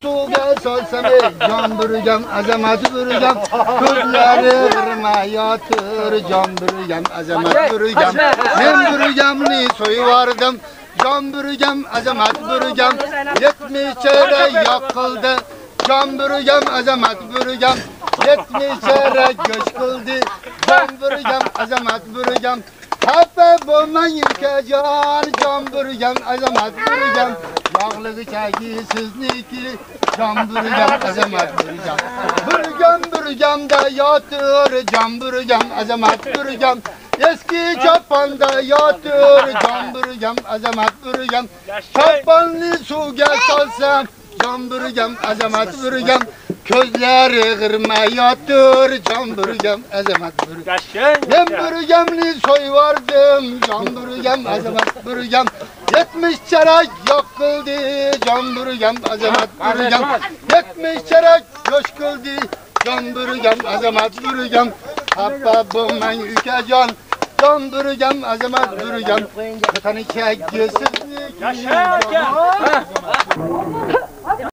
Suga solsam jon burgam, azamat burgam, ko'zlari g'irmayotir, jon burgam, azamat burgam. Men burgamni so'yvardim, jon burgam, azamat burgam, 70 cherak yoqildi, jon burgam, azamat burgam, 70 cherak go'sh qildi, jon burgam, azamat burgam. Xafa bo'lmang ukajon, jon burgam, azamat burgam. Yog'lig'i chagi sizniki, jon burgam, azamat burgam. Burgam yotir, jon burgam, azamat burgam. Eski choponda yotir, jon burgam, azamat burgam. Choponni suvga solsam, jon burgam, azamat burgam. Ko'zlari g'irmayotir, jon burgam, azamat burgam. Men burgamni so'yvardim, jon burgam, azamat burgam. 70 cherak yoqildi, jon burgam, azamat burgam. 70 cherak go'sh qildi, jon burgam, azamat burgam. Xafa bo'lmang ukajon, jon burgam, azamat burgam. Qani chagisiz.